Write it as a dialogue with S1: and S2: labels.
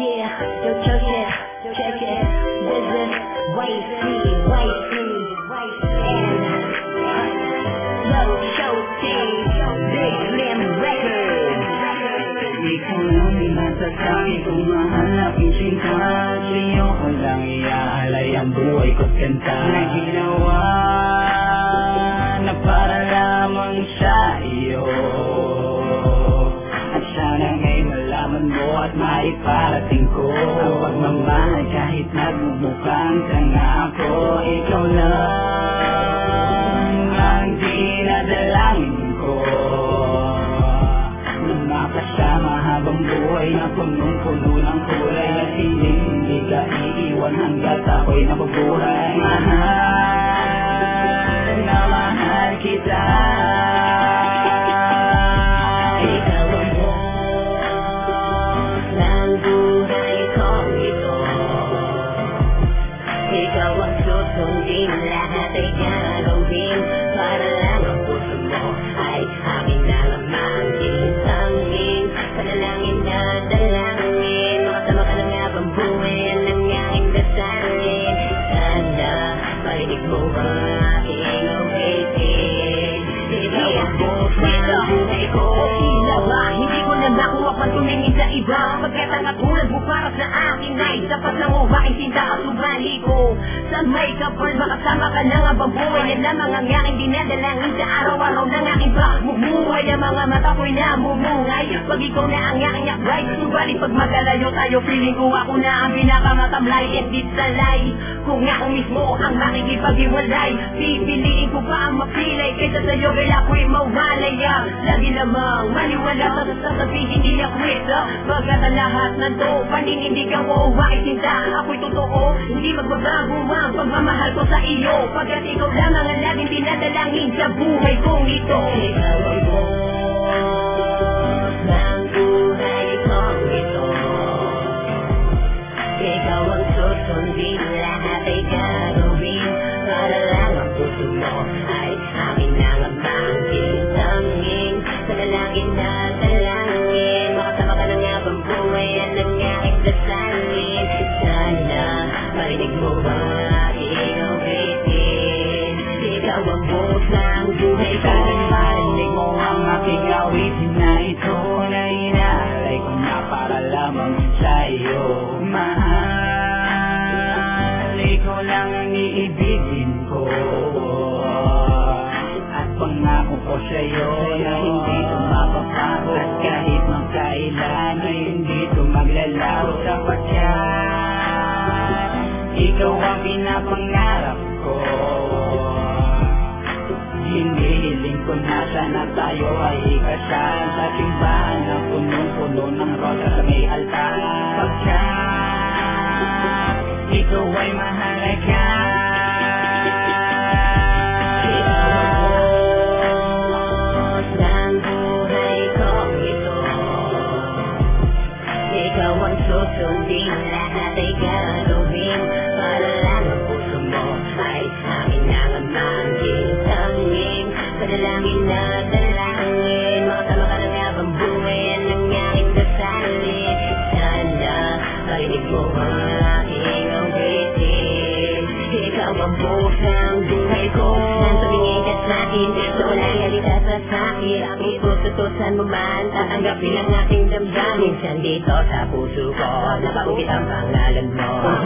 S1: Yeah, yo check it, this is white and low show team, big slim record.
S2: Ikaw lang minasasabi kung mahanapin sinta, sa'yo ko lang iaalay ang buhay ko't kanta na ginawa na para lamang sa iyo. At sana nga'y malaman mo at maiparating ko ang pagmamahal kahit nagmumukhang tanga ako. Ikaw lang ang dinadalangin ko na makasama habang buhay na punong-puno ng kulay at hindi ka iiwan hanggat ako'y nabubuhay. Mahal na mahal kita,
S1: Ikaw ang boss ng buhay kong ito. Ikaw ang susundin, lahat ay gagawin para lang ang puso mo ay aking nalamangin. Tanging panalangin na dalangin, makasama ka ng habang buhay ang nangyaring dasalin. Sana marinig mo ang aking awitin. Ikaw ang boss ng buhay ko. Tila ba hindi ko na nakuha pang tumingin sa iba, pagkat ang katulad mo para sa akin ay dapat lang umaking sinta at subali ko. Sa may kapal makasama ka ng habang buhay, yan lamang ang aking dinadalangin sa araw-araw ng aking pagmumuhay. Ang mga mata ko'y namumungay pag ikaw na ang aking akbay. Subalit pag magalayo tayo, feeling ko ako na ang pinakamatamlay. And it's a lie, kung ako mismo ang makikipag-iwalay, pipiliin ko pa ang mapilay kaysa sa'yo kaya ako'y mawalaya. Lagi namang maniwala sa sasabihin hindi ako ito, pagkat ang lahat ng to paninindigan ko umaking sinta. Ako'y totoo, hindi magbabago ang pagmamahal ko sa iyo, pagkat ikaw lamang ang laging dinadalangin sa buhay kong ito. Ikaw ang boss ng buhay kong ito. Ikaw ang susundin, lahat ay gagawin para lang ang puso mo ay akin nalamangin. Tanging panalangin na dalangin, makasama ka ng habang buhay ang nangyaring dasalin. Sana marinig mo ang aking awitin. Ikaw ang boss ng buhay ko.
S2: sana marinig mo ang aking awitin na ito na inaalay ko na para lamang sa iyo. Mahal, ikaw lang ang iibigin ko at pangako ko sa'yo na hindi ito mapapago at kahit magkailan ay hindi ito maglalaho, sapagkat ikaw ang pinapangarap ko. Hinihiling ko na sana tayo ay ikasal sa simbahan na punong-puno ng rosa sa may altar, pagkat ikaw ay mahalaga.
S1: Ikaw ang boss ng buhay kong ito. Ikaw ang susundin, lahat ay gagawin para lang ang puso mo ay aking nalamangin. Tanging panalangin na dalangin, makasama ka ng habang buhay ang nangyaring dasalin. Sana marinig mo ang aking awitin. Ikaw ang boss ng buhay ko. Nang tumingin ka sa'kin, so walang halita sa sakin. Aking itututusan mo man, tatanggapin ang aking damdamin. Minsan dito sa puso ko, napangkit ang pangalan mo.